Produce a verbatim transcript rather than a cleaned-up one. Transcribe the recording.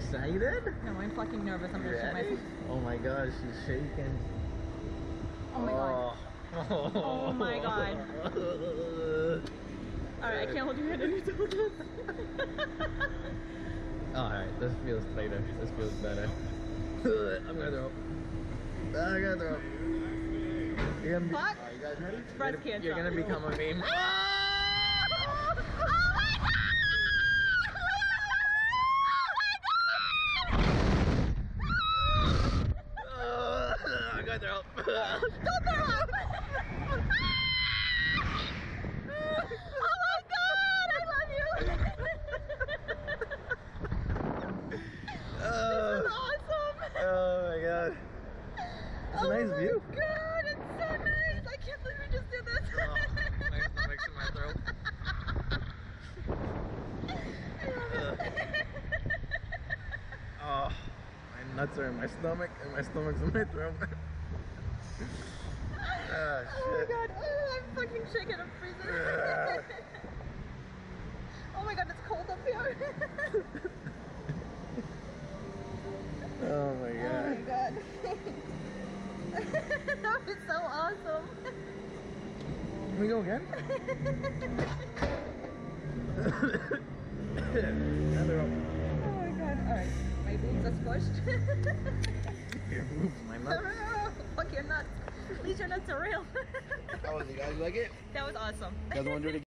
excited? No, I'm fucking nervous. I'm You gonna shit ready? myself. Oh my gosh, she's shaking. Oh my god. Oh my god. Alright, I can't hold your hand any longer. Alright, this feels tighter. This feels better. I'm gonna throw up. I gotta throw up. You're gonna be, Fuck. uh, you guys ready? Breast you're, cancer. You're gonna become a meme. I gotta throw up. Don't throw up! Oh my god! I love you! Oh, This is awesome! oh my god. It's a nice oh view. Oh my god, it's so nice! I can't believe we just did this! Oh, my stomach's in my throat. I love it! Oh, my nuts are in my stomach and my stomach's in my throat. Ah, Oh my shit. god, oh, I'm fucking shaking, I'm freezing. Oh my god, it's cold up here. Oh my god. Oh my god. That was so awesome. Can we go again? Another up. Oh my god, alright. My boobs are squished. Your boobs, my nuts. Fuck your nuts. At least your nuts are real. How was it, guys? Like it? That was awesome. You guys want to do it again?